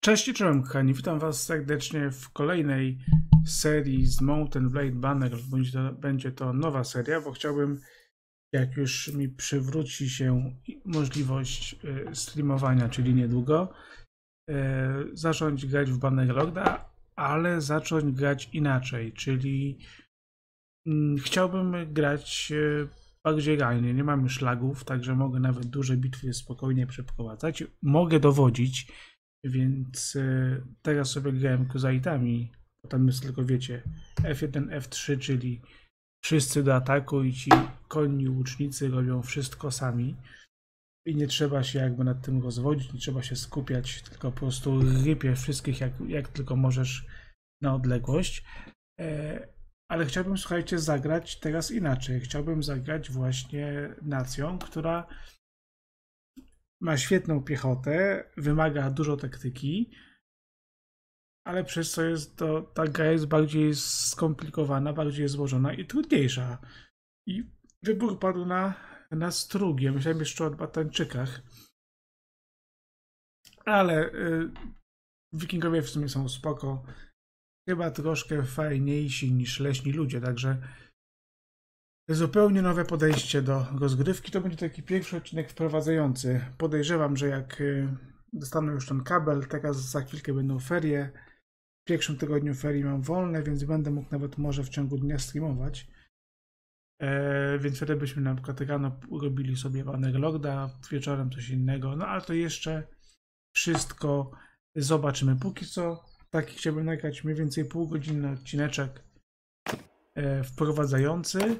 Cześć, czołem kochani, witam was serdecznie w kolejnej serii z Mount & Blade Banner. Będzie to nowa seria, bo chciałbym, jak już mi przywróci się możliwość streamowania, czyli niedługo, zacząć grać w Bannerlorda, ale zacząć grać inaczej, czyli chciałbym grać bardziej realnie. Nie mam już lagów, także mogę nawet duże bitwy spokojnie przeprowadzać. Mogę dowodzić. Więc teraz sobie grałem kozaitami, bo tam jest tylko, wiecie, F1, F3, czyli wszyscy do ataku i ci konni łucznicy robią wszystko sami. I nie trzeba się jakby nad tym rozwodzić, nie trzeba się skupiać, tylko po prostu rypie wszystkich jak tylko możesz na odległość. Ale chciałbym, słuchajcie, zagrać teraz inaczej. Chciałbym zagrać właśnie nacją, która ma świetną piechotę, wymaga dużo taktyki, ale przez co ta gra jest bardziej skomplikowana, bardziej złożona i trudniejsza. I wybór padł na Strugie. Myślałem jeszcze o Batańczykach. Ale Wikingowie w sumie są spoko. Chyba troszkę fajniejsi niż leśni ludzie, także zupełnie nowe podejście do rozgrywki. To będzie taki pierwszy odcinek wprowadzający. Podejrzewam, że jak dostaną już ten kabel, teraz za chwilkę będą ferie. W pierwszym tygodniu ferii mam wolne, więc będę mógł nawet może w ciągu dnia streamować. Więc wtedy byśmy na przykład rano robili sobie Bannerlorda, wieczorem coś innego. No ale to jeszcze wszystko zobaczymy. Póki co taki chciałbym nagrać mniej więcej półgodzinny odcineczek wprowadzający.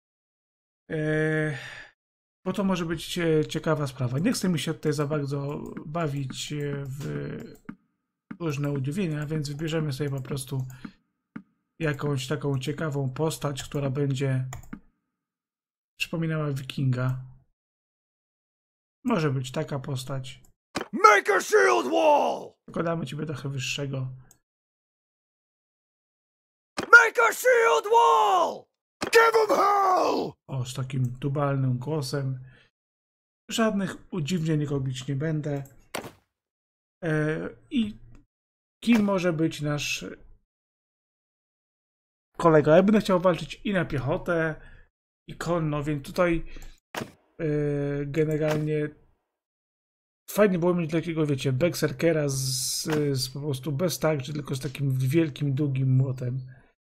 Bo to może być ciekawa sprawa. Nie chcę mi się tutaj za bardzo bawić w różne udziwienia, więc wybierzemy sobie po prostu jakąś taką ciekawą postać, która będzie przypominała Wikinga. Może być taka postać. Make a shield wall! Tylko damy ciebie trochę wyższego. Make a shield wall! Give them hell! O, z takim tubalnym głosem. Żadnych udziwnień robić nie będę. I kim może być nasz kolega? Ja będę chciał walczyć i na piechotę, i konno, więc tutaj generalnie fajnie było mieć takiego, wiecie, berserkera po prostu bez tarczy, tylko z takim wielkim, długim młotem.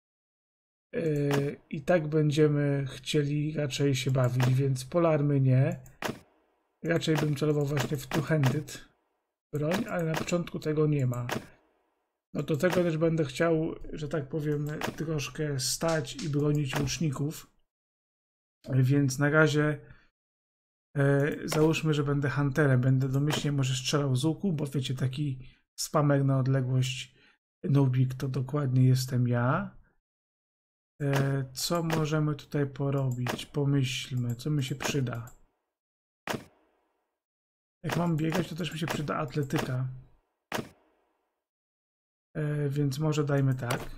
I tak będziemy chcieli raczej się bawić, więc polarmy nie. Raczej bym celował właśnie w two-handed broń, ale na początku tego nie ma. No do tego też będę chciał, że tak powiem, troszkę stać i bronić łuczników. Więc na razie załóżmy, że będę hunterem. Będę domyślnie może strzelał z łuku, bo wiecie, taki spamer na odległość nubik to dokładnie jestem ja. Co możemy tutaj porobić? Pomyślmy, co mi się przyda. Jak mam biegać, to też mi się przyda atletyka. Więc może dajmy tak.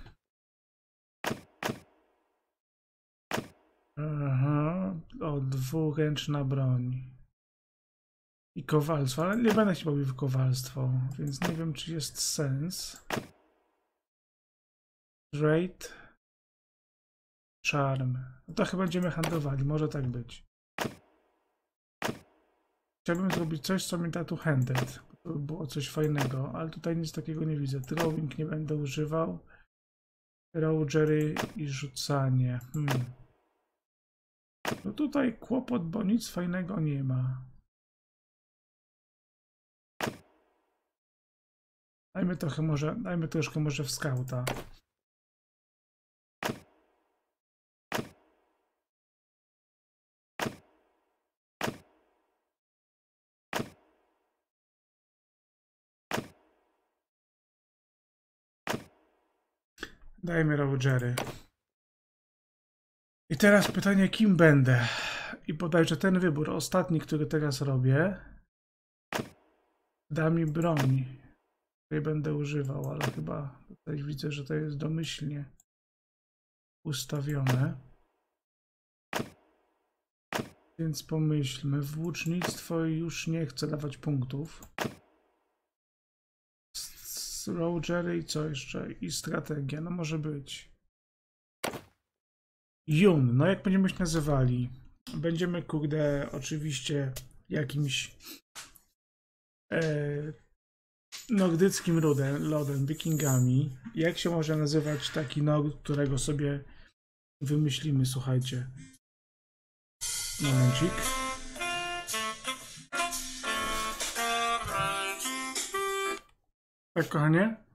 Aha, o, dwuręczna broń. I kowalstwo, ale nie będę się bawił w kowalstwo, więc nie wiem, czy jest sens. Trade. Charm. No to chyba będziemy handlowali, może tak być. Chciałbym zrobić coś, co mi da tu handed. To było coś fajnego, ale tutaj nic takiego nie widzę. Throwing nie będę używał. Rogery i rzucanie. No tutaj kłopot, bo nic fajnego nie ma. Dajmy troszkę może w skauta. Dajmy Rogery. I teraz pytanie, kim będę? I bodajże ten wybór, ostatni, który teraz robię, da mi broń, której będę używał, ale chyba tutaj widzę, że to jest domyślnie ustawione. Więc pomyślmy, w łucznictwo już nie chcę dawać punktów. Roger i co jeszcze? I strategia, no może być. Jun, no jak będziemy się nazywali? Będziemy, kurde, oczywiście jakimś nordyckim lodem, wikingami. Jak się może nazywać taki nord, którego sobie wymyślimy, słuchajcie. Momencik. Tak, kochanie?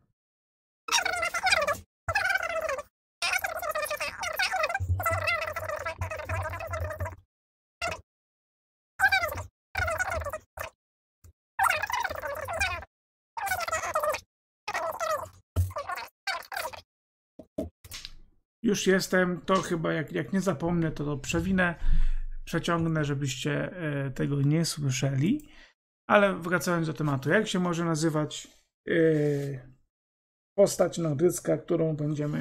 Już jestem, to chyba jak nie zapomnę, to przewinę, przeciągnę, żebyście tego nie słyszeli. Ale wracając do tematu, jak się może nazywać postać nordycka, którą będziemy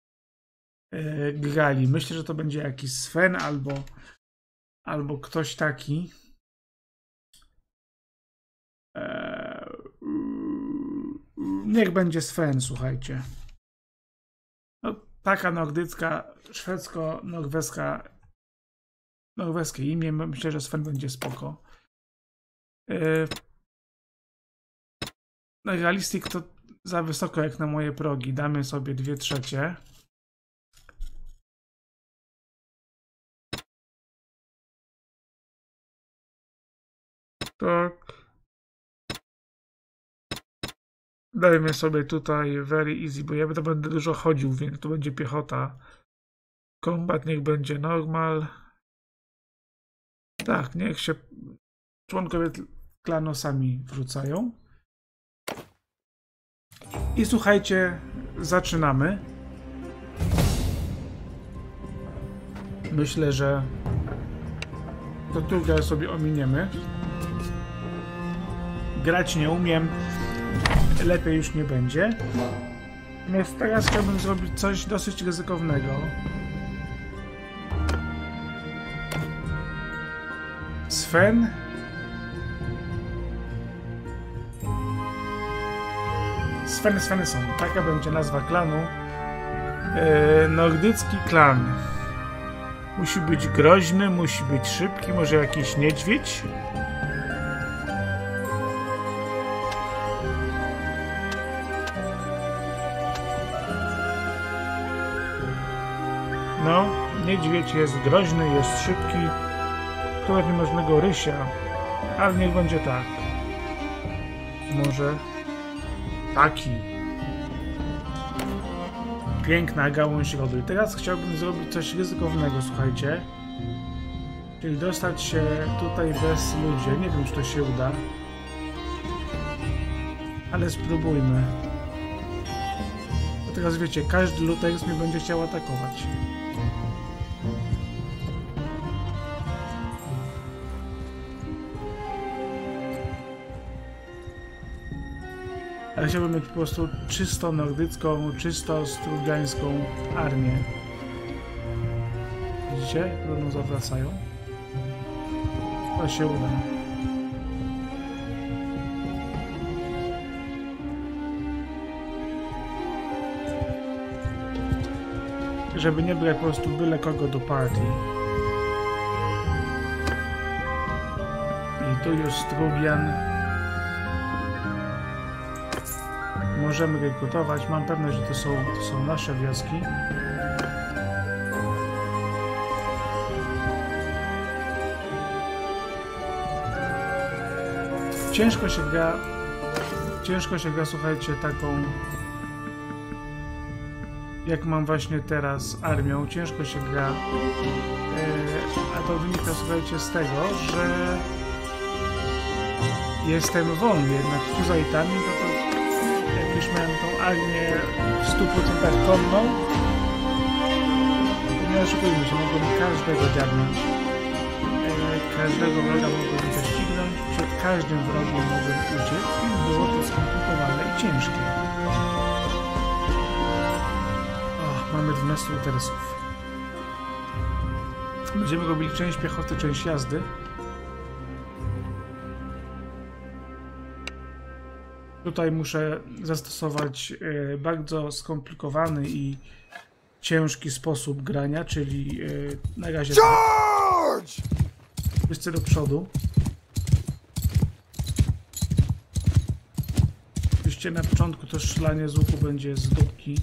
grali? Myślę, że to będzie jakiś Sven albo ktoś taki. Niech będzie Sven, słuchajcie. No, taka nordycka, szwedzko-norweskie imię. Myślę, że Sven będzie spoko. Realistic to za wysoko jak na moje progi. Damy sobie 2/3. Tak. Dajmy sobie tutaj very easy, bo ja będę dużo chodził, więc to będzie piechota. Combat niech będzie normal. Tak, niech się członkowie klanu sami wrzucają. I słuchajcie, zaczynamy. Myślę, że to drugie sobie ominiemy. Grać nie umiem. Lepiej już nie będzie. Natomiast teraz chciałbym zrobić coś dosyć ryzykownego. Sven. Svenson. Taka będzie nazwa klanu. Nordycki klan. Musi być groźny, musi być szybki, może jakiś niedźwiedź. No, niedźwiedź jest groźny, jest szybki. Nawet nie można go rysia, ale niech będzie tak. Może taki. Piękna gałąź rodu. I teraz chciałbym zrobić coś ryzykownego, słuchajcie. Czyli dostać się tutaj bez ludzi. Nie wiem, czy to się uda. Ale spróbujmy. Bo teraz wiecie, każdy luteks mnie będzie chciał atakować. Ale chciałbym mieć po prostu czysto nordycką, czysto strugańską armię. Widzicie? Jak będą zawracają? To się uda. Żeby nie brać po prostu byle kogo do partii. I tu już Strubian. Możemy rekrutować. Mam pewność, że to są nasze wioski. Ciężko się gra, słuchajcie, taką jak mam właśnie teraz armią. Ciężko się gra, a to wynika, słuchajcie, z tego, że jestem wolny, jednak tu za Itami, to jak już miałem tą armię w 100% konną, to nie oszukujmy się, mogłem każdego dziabnąć. Każdego wroga mogłem doścignąć, przed każdym wrogiem mogłem uciec i było to skomplikowane i ciężkie. Mamy 12 interesów. Będziemy robili część piechoty, część jazdy. Tutaj muszę zastosować bardzo skomplikowany i ciężki sposób grania, czyli na razie Charge! wszyscy do przodu. Oczywiście na początku to strzelanie z łuku będzie z dupki.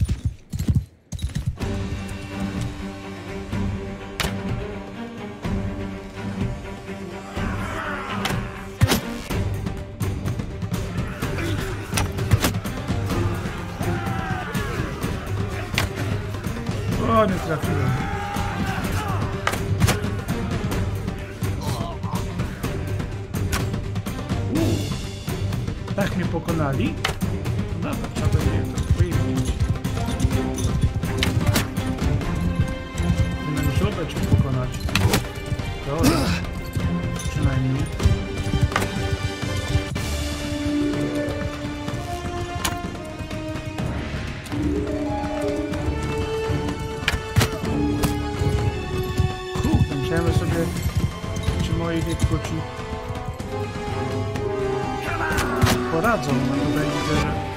O, nie trafiłem. Tak mnie pokonali? No dobra, trzeba będzie to powiedzieć. Będę musiał dać ich pokonać. Dobra. Przynajmniej. Myślałem sobie, czy moi wiekruci poradzą, no tutaj widzę,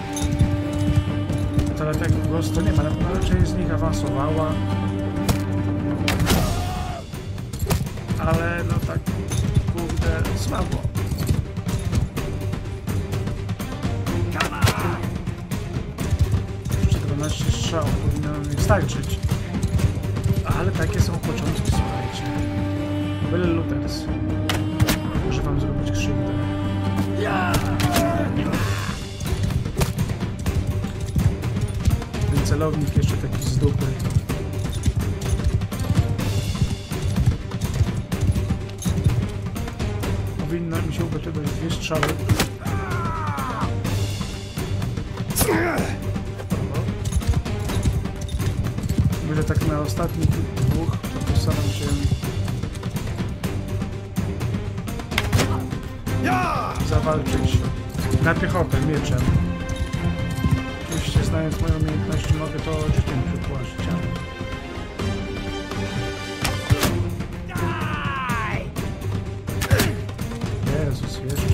że to tak po prostu nie ma, no część z nich awansowała, ale no tak, kurde, słabo. 14 strzał powinno mi starczyć, ale takie są początki, słuchajcie. Byle Luthers. Może wam zrobić krzywdę. Ten celownik jeszcze taki z dupy. Powinno mi się ugotować 2 strzały. Myślę, tak na ostatnich 2 to postaram się zawalczyć na piechotę mieczem. Oczywiście, znając moje umiejętności, mogę to życiem przypłacić, ale... Jezus, jeszcze.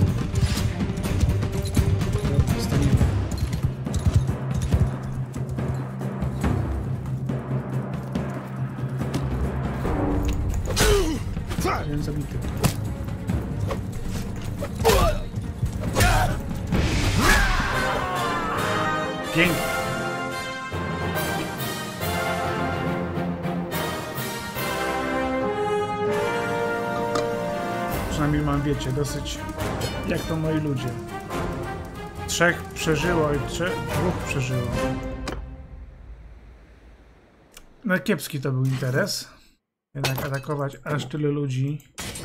Dobra, staniemy. Jeden zabity. Pięknie. Przynajmniej mam, wiecie, dosyć jak to moi ludzie. 3 przeżyło i 2 przeżyło. No kiepski to był interes. Jednak atakować aż tyle ludzi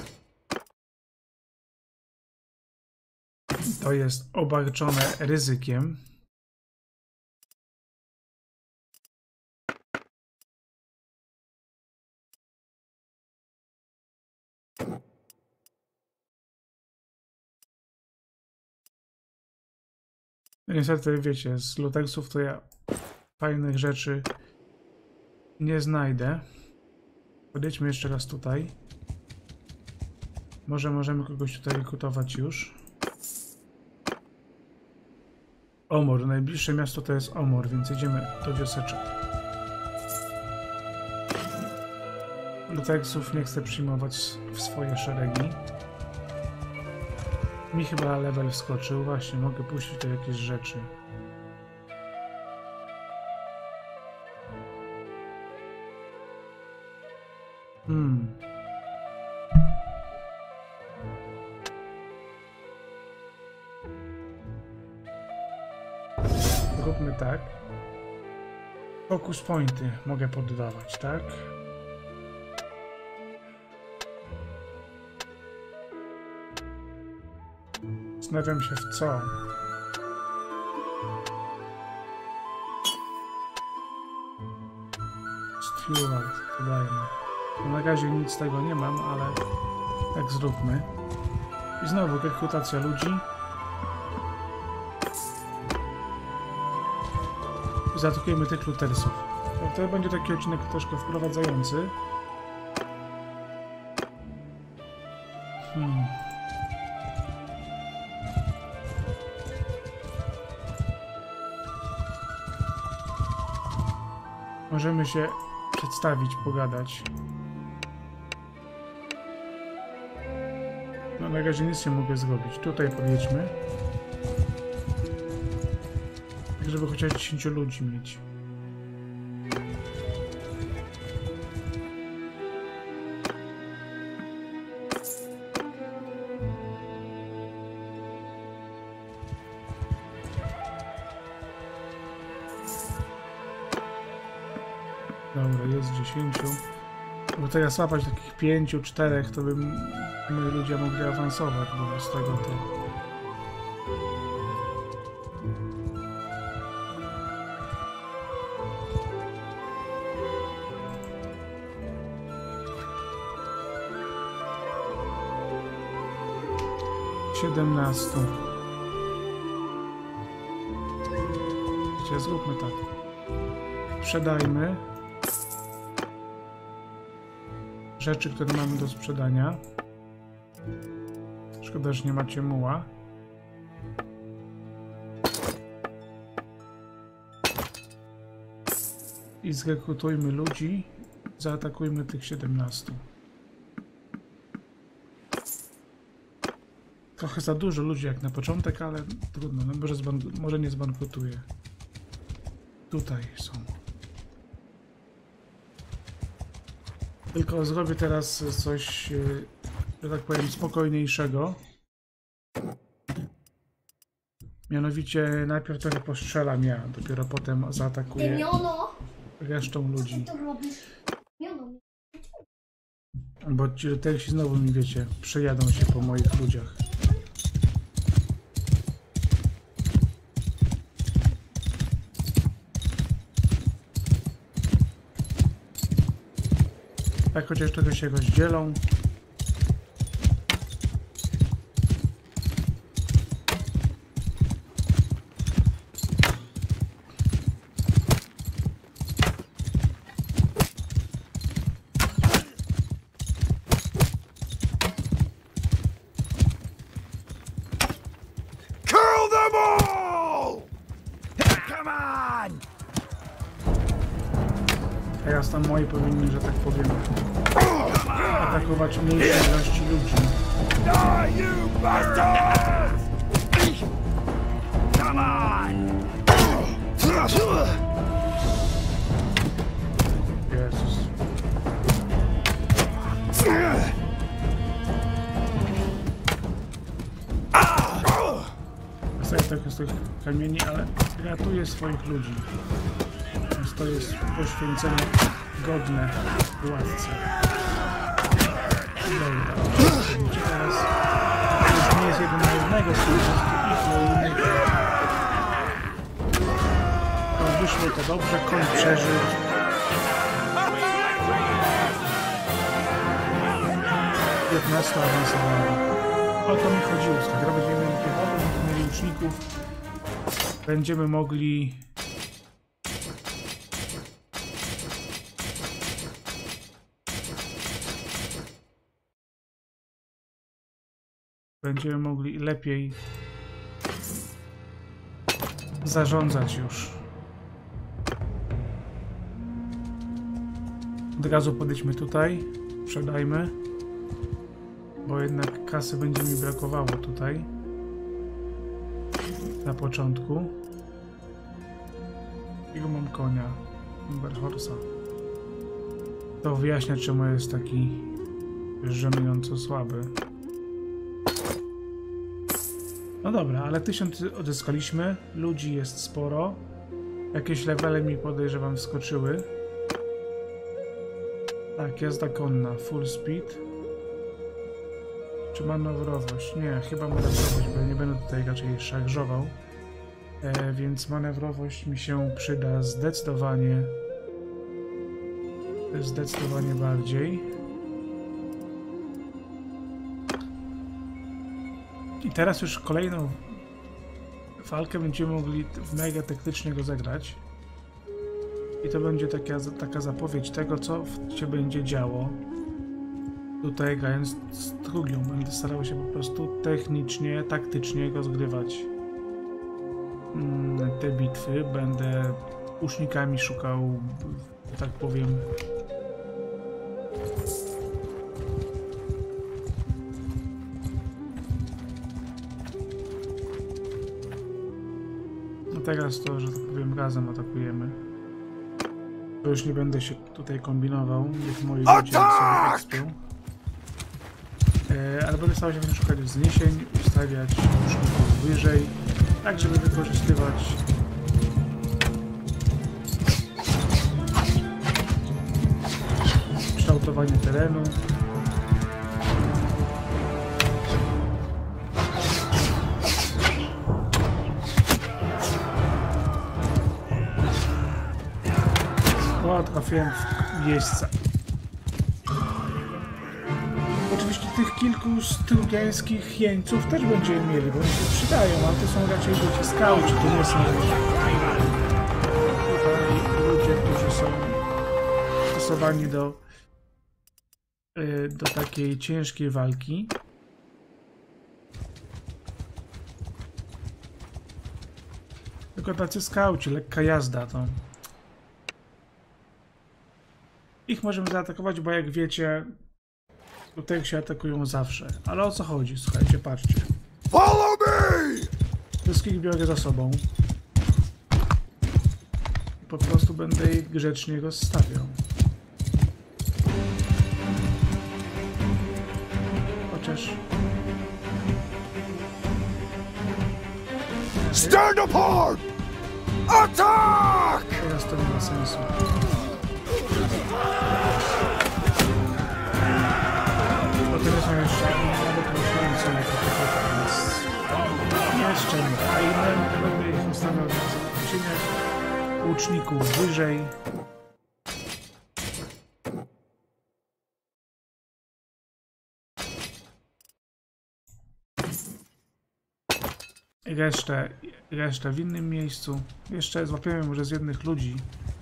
to jest obarczone ryzykiem. Niestety, wiecie, z Luthersów to ja fajnych rzeczy nie znajdę. Podejdźmy jeszcze raz tutaj. Może możemy kogoś tutaj rekrutować już. Omor. Najbliższe miasto to jest Omor, więc idziemy do wioseczek. Luthersów nie chcę przyjmować w swoje szeregi. Mi chyba level wskoczył. Właśnie, mogę puścić tu jakieś rzeczy. Róbmy tak. Focus pointy mogę poddawać, tak? Zastanawiam się w co. Steward, dodajmy. Na razie nic z tego nie mam, ale tak zróbmy. I znowu rekrutacja ludzi. I zaatakujemy tych Luthersów. To będzie taki odcinek troszkę wprowadzający. Możemy się przedstawić, pogadać. No na razie nic nie mogę zrobić. Tutaj podjedźmy. Tak, żeby chociaż 10 ludzi mieć. Dobra, jest 10. Bo teraz łapać takich 5, 4, to by moi ludzie mogli awansować, bo z tego to... Siedemnastu. Zróbmy tak. Sprzedajmy rzeczy, które mamy do sprzedania. Szkoda, że nie macie muła. I zrekrutujmy ludzi. Zaatakujmy tych 17. Trochę za dużo ludzi jak na początek, ale trudno. No może nie zbankrutuje. Tutaj są. Tylko zrobię teraz coś, że tak powiem, spokojniejszego. Mianowicie najpierw trochę postrzelam ja, dopiero potem zaatakuję resztą ludzi. Co ty robisz? Bo ci litersi znowu mi, wiecie, przejadą się po moich ludziach. Tak, chociaż trochę się rozdzielą. Kill them all! Come on! Teraz tam moi powinni, że tak powiem, atakować mniejsze ilości ludzi. Die, you bastards! Come on! Jezus. Zostaję trochę z tych kamieni, ale ratuję swoich ludzi. Więc to jest poświęcenie godne władcy. Dobra, oczywiście teraz już nie jest jeden na jednego, z ich wojny. No, wyszło to dobrze, koń przeżył. Awansowało. O to mi chodziło, skoro będziemy mieli piechotę, będziemy mieli łuczników, będziemy mogli lepiej zarządzać już. Od razu podejdźmy tutaj, sprzedajmy, bo jednak kasy będzie mi brakowało tutaj na początku. Jakiego mam konia? Humberhorsa. To wyjaśnia, czemu jest taki żenująco słaby. No dobra, ale 1000 odzyskaliśmy, ludzi jest sporo. Jakieś levele mi, podejrzewam, wskoczyły. Tak, jazda konna, full speed. Czy manewrowość? Nie, chyba manewrowość, bo ja nie będę tutaj raczej szarżował. Więc manewrowość mi się przyda zdecydowanie. Zdecydowanie bardziej. I teraz już kolejną walkę będziemy mogli w mega taktycznie rozegrać. I to będzie taka zapowiedź tego, co się będzie działo. Tutaj grając z Trugią będę starał się po prostu technicznie, taktycznie rozgrywać te bitwy. Będę łucznikami szukał że tak powiem. No teraz to, że tak powiem, razem atakujemy. To już nie będę się tutaj kombinował, niech moi ludzie sobie ekspią. Ale będę starał się szukać wzniesień, ustawiać łuczników wyżej, tak żeby wykorzystywać kształtowanie terenu. O, trafiłem w jeźdźca. Oczywiście tych kilku strugiańskich jeńców też będziemy mieli, bo oni się przydają, ale to są raczej ludzie skauci, to nie są ludzie, którzy są stosowani do takiej ciężkiej walki. Tylko tacy skauci, lekka jazda to. Ich możemy zaatakować, bo jak wiecie, tutaj się atakują zawsze. Ale o co chodzi? Słuchajcie, patrzcie. Follow me! Wszystkich biorę za sobą. Po prostu będę ich grzecznie rozstawiał. Chociaż... Stand apart! Attack! Teraz to nie ma sensu. Potem są jeszcze nawet myślące na to, więc jeszcze nie. A inne będę ich ustawiał na zobaczeniach łuczników wyżej. Resztę w innym miejscu. Jeszcze złapiemy może z jednych ludzi.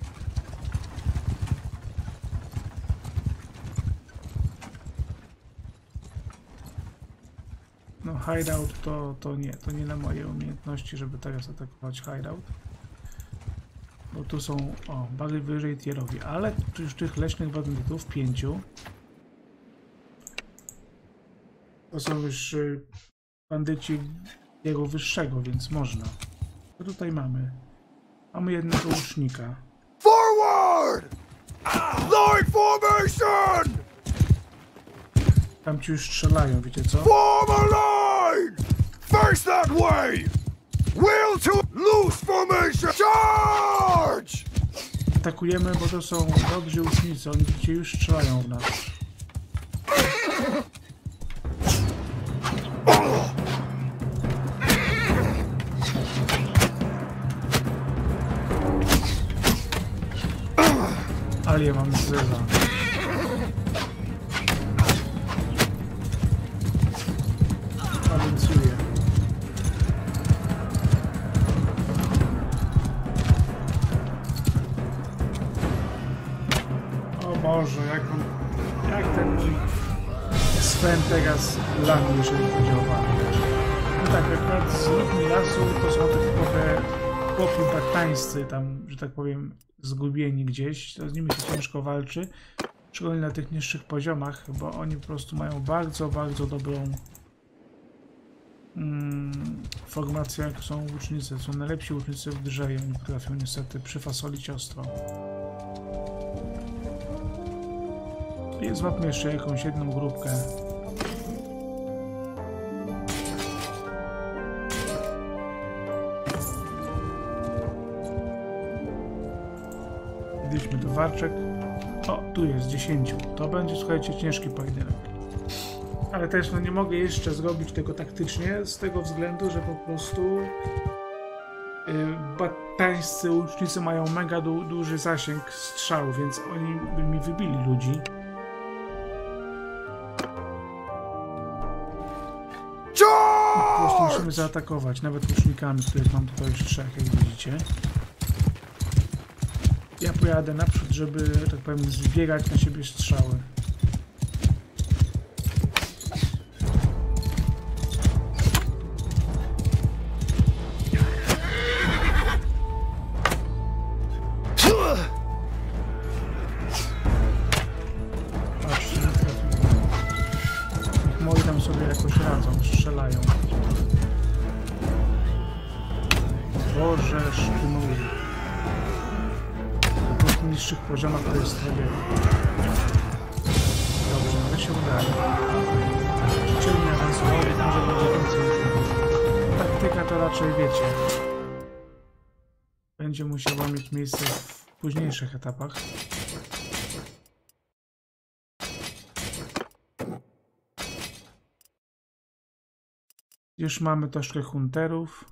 No hideout to nie na moje umiejętności, żeby teraz atakować hideout. Bo tu są, bary wyżej tierowi, ale tu już tych leśnych bandytów 5. To są już bandyci jego wyższego, więc można. Co tutaj mamy? Mamy jednego łucznika. Forward! Line formation! Tam ci już strzelają, wiecie co? Form a line! Face that way! Will to loose formation! Charge! Atakujemy, bo to są dobrzy łucznicy, oni widzicie już strzelają w nas. Ale ja mam zeza. Awancuję. O Boże, jak ten mój Sven teraz lami, jeżeli chodzi o walkę. No tak, akurat z ludźmi lasu to są te trochę chłopi baktańscy, tam, że tak powiem, zgubieni gdzieś, to z nimi się ciężko walczy, szczególnie na tych niższych poziomach, bo oni po prostu mają bardzo, bardzo dobrą formację, jak są łucznicy. Są najlepsi łucznicy w grze i oni potrafią niestety przyfasolić ostro. I złapmy jeszcze jakąś jedną grupkę. Idźmy do warczek. O, tu jest 10. To będzie, słuchajcie, ciężki pojedynek. Ale też no, nie mogę jeszcze zrobić tego taktycznie, z tego względu, że po prostu batańscy łucznicy mają mega duży zasięg strzału, więc oni by mi wybili ludzi. Po prostu musimy zaatakować, nawet łucznikami, których mam tutaj już 3, jak widzicie. Ja pojadę naprzód, żeby, tak powiem, zbierać na siebie strzały. jakoś radzą, strzelają. Boże, sztynuj. Po tych niższych poziomach to jest tragedia. Dobrze, ale się udaje. Dzielnie awansowały, może będzie więcej niż taktyka to raczej wiecie. Będzie musiała mieć miejsce w późniejszych etapach. Już mamy troszkę hunterów.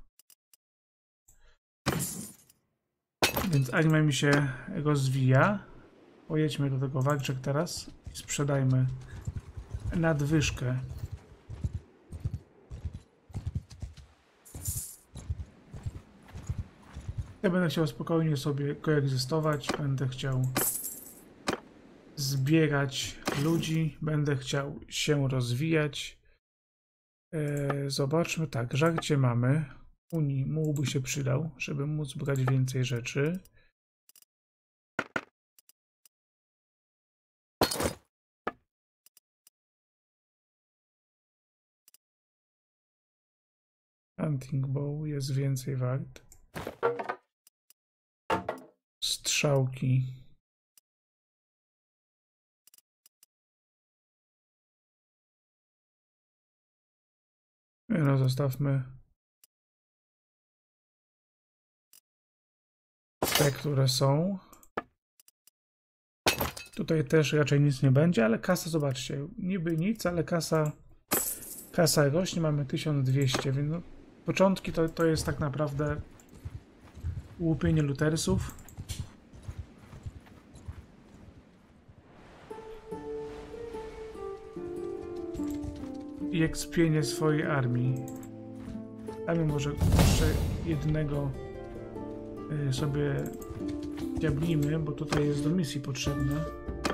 Więc anime mi się rozwija. Pojedźmy do tego Wagrzek teraz i sprzedajmy nadwyżkę. Ja będę chciał spokojnie sobie koegzystować, będę chciał zbierać ludzi, będę chciał się rozwijać. Zobaczmy, tak, żarcie mamy. Unii mógłby się przydał, żeby móc brać więcej rzeczy. Hunting bow jest więcej wart. Strzałki. No, zostawmy te, które są. Tutaj też raczej nic nie będzie, ale kasa, zobaczcie, niby nic, ale kasa rośnie, mamy 1200, więc no, początki to jest tak naprawdę łupienie lutersów. I ekspienie swojej armii. Damy może jeszcze jednego sobie diablimy, bo tutaj jest do misji potrzebne.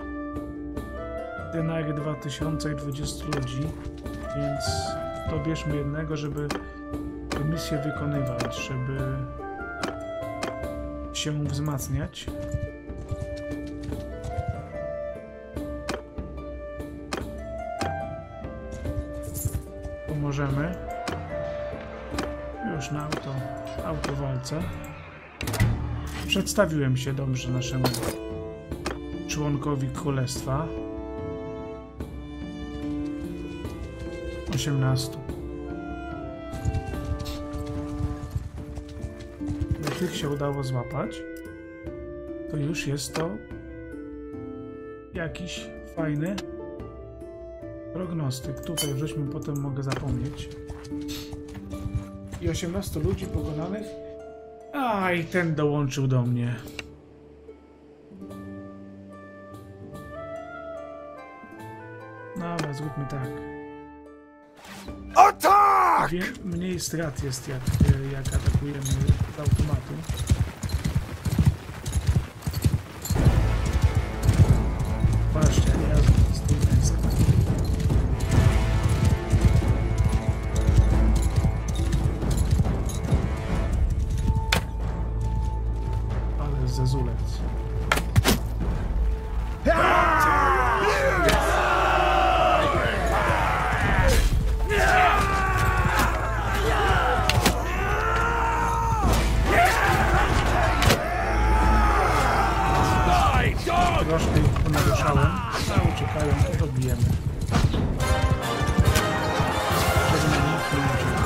Denary 2000 i 20 ludzi, więc dobierzmy jednego, żeby tę misję wykonywać, żeby się wzmacniać. Pomożemy. Już na autowalce. Przedstawiłem się dobrze naszemu członkowi królestwa. 18. Jak tych się udało złapać, to już jest to jakiś fajny prognostyk. Tutaj żeśmy potem mogę zapomnieć. I 18 ludzi pokonanych. A i ten dołączył do mnie. No ale zróbmy tak. Attack! Mniej strat jest jak atakujemy z automatu. Patrzcie, ja z tej męska. Ale zezulec. Troszkę ich ponaruszałem, a uciekają, to dobijemy. Żeby na nich nie uciekł.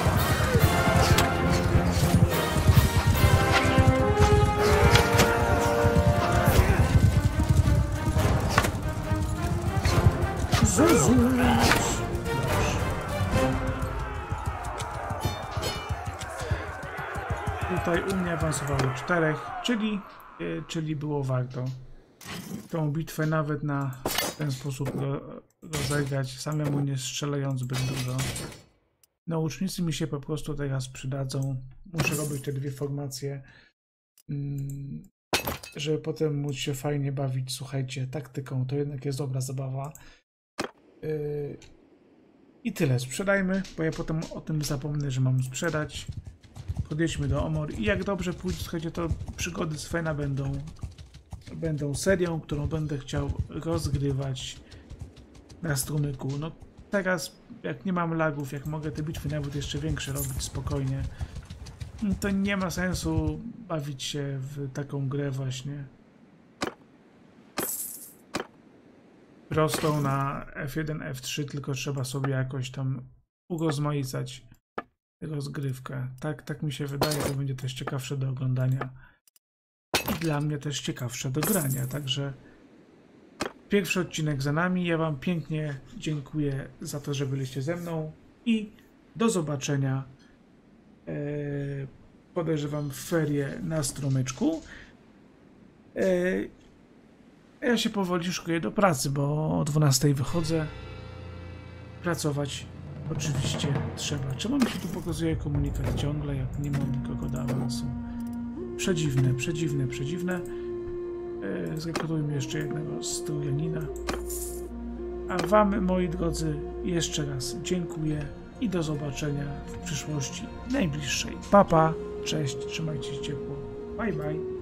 Tutaj u mnie awansowało 4, czyli było warto tą bitwę nawet na ten sposób rozegrać, samemu nie strzelając zbyt dużo. Naucznicy mi się po prostu teraz przydadzą. Muszę robić te dwie formacje, żeby potem móc się fajnie bawić. Słuchajcie, taktyką to jednak jest dobra zabawa. I tyle, sprzedajmy, bo ja potem o tym zapomnę, że mam sprzedać. Podjedźmy do Omor i jak dobrze pójdzie, słuchajcie, to przygody Svena będą serią, którą będę chciał rozgrywać na strumyku. No, teraz, jak nie mam lagów, jak mogę te bitwy nawet jeszcze większe robić spokojnie, to nie ma sensu bawić się w taką grę właśnie prostą na F1, F3, tylko trzeba sobie jakoś tam urozmaicać rozgrywkę. Tak mi się wydaje, to będzie też ciekawsze do oglądania i dla mnie też ciekawsze do grania, także pierwszy odcinek za nami. Ja wam pięknie dziękuję za to, że byliście ze mną i do zobaczenia. Podejrzewam w ferie na strumyczku. Ja się powoli szykuję do pracy, bo o 12 wychodzę. Pracować oczywiście trzeba. Czemu mi się tu pokazuje komunikat ciągle, jak nie mam nikogo do awansu? Przedziwne. Zrekrutujmy jeszcze jednego strujanina. A wam, moi drodzy, jeszcze raz dziękuję i do zobaczenia w przyszłości najbliższej. Pa, cześć, trzymajcie się ciepło. Bye.